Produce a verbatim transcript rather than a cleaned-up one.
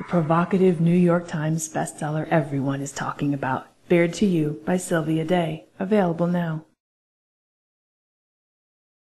provocative New York Times bestseller everyone is talking about. Bared to You by Sylvia Day. Available now.